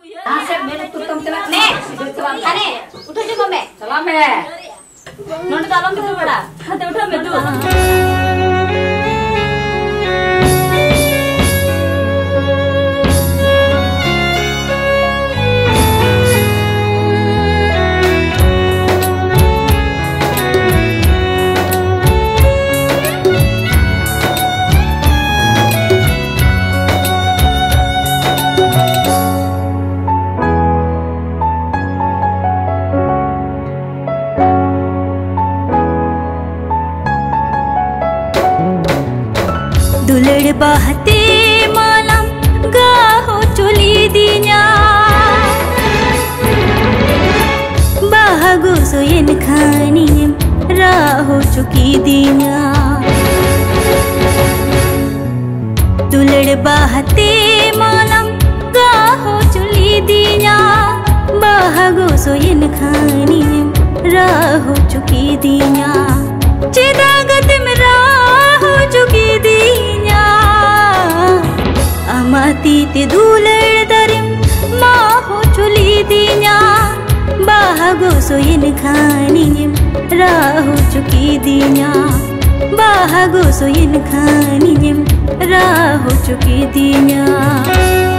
Asep mere tukang celak. Nek, ane, udah juga me. Salam me. Nonton dalam itu beda. Hati udah me tu. दुलड़ बहते मालम गाहो चुली दिया बाहगो सोयन खानी राहो चुकी दिया दुलड़ बहते मालम गाहो चुली दिया बाहगो सोयन खानी राहो चुकी दिया चिदागत में राहो चुकी दिया अमाती ते दुलड़ दरिम माहो चुली दिया बाहगो सोयन खानी राहो चुकी दिया बाहगो सोयन खानी राहो चुकी दिया।